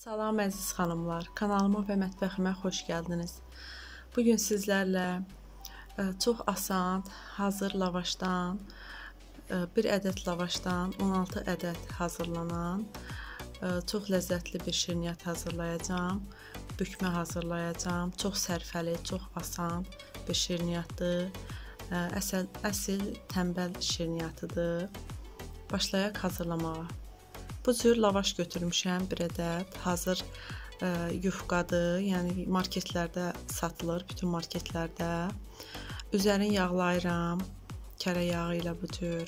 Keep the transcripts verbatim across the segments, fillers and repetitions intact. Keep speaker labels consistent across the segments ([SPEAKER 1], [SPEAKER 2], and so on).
[SPEAKER 1] Salam əziz xanımlar, kanalıma və mətbəximə xoş gəldiniz. Bugün sizlərlə ə, çox asan, hazır lavaşdan, ə, bir ədəd lavaşdan on altı ədəd hazırlanan ə, çox ləzzətli bir şirniyyat hazırlayacağım. Bükmə hazırlayacağım. Çox sərfəli, çox asan bir şirniyyatdır. Ə, əsl, əsil tənbəl şirniyyatıdır. Başlayaq hazırlamağa. Bu cür lavaş götürmüşəm bir ədəd. Hazır ə, yufqadır. Yəni marketlərdə satılır, bütün marketlərdə. Üzərini yağlayıram. Kərə yağı ilə bu cür.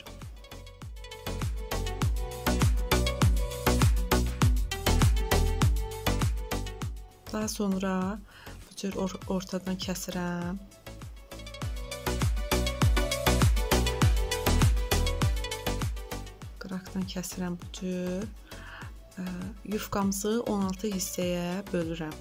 [SPEAKER 1] Daha sonra bu cür or ortadan kəsirəm. Qıraqdan kəsirəm bu cür. Yufqamızı on altı hissəyə bölürəm.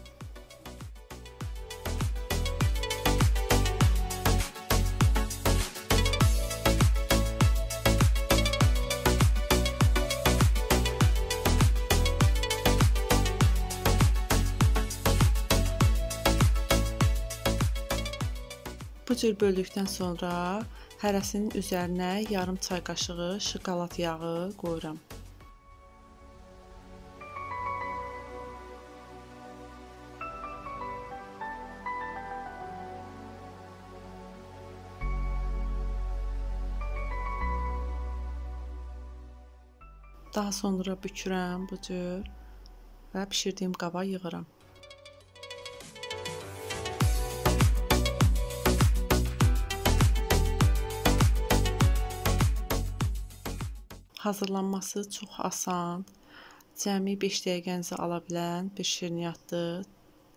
[SPEAKER 1] Bu cür böldükdən sonra hərəsinin üzərinə yarım çay qaşığı şokolad yağı qoyuram. Daha sonra bükürəm bu cür və bişirdiyim qaba yığıram. Hazırlanması çox asan, cəmi beş dəqiqənizi ala bilən bir şirniyyatdır.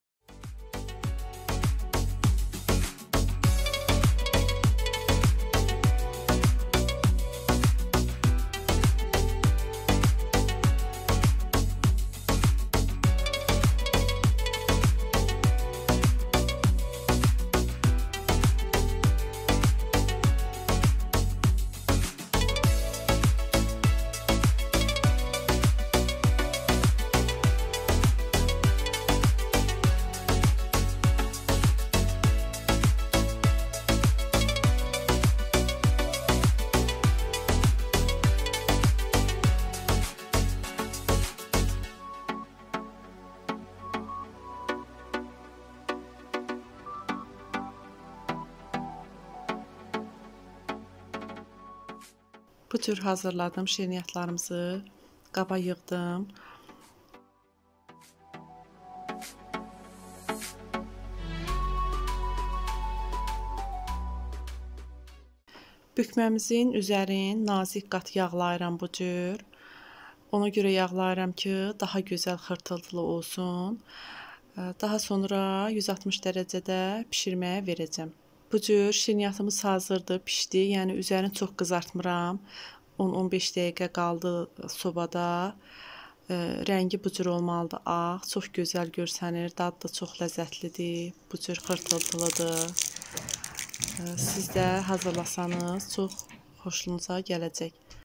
[SPEAKER 1] Bu cür hazırladım şirniyyatlarımızı, qaba yığdım. Bükməmizin üzərini nazik qat yağlayıram bu cür. Ona görə yağlayıram ki, daha gözəl xırtıltılı olsun. Daha sonra yüz altmış dərəcədə pişirməyə verəcəm. Bu cür şirniyyatımız hazırdır, pişdi. Yəni üzərini çox qızartmıram. on on beş dəqiqə qaldı sobada. Rəngi bu cür olmalıdır, ağ. Çox gözəl görsənir, dadı da çox ləzzətlidir. Bu cür xırtıltılıdır. Siz də hazırlasanız çox xoşunuza gələcək.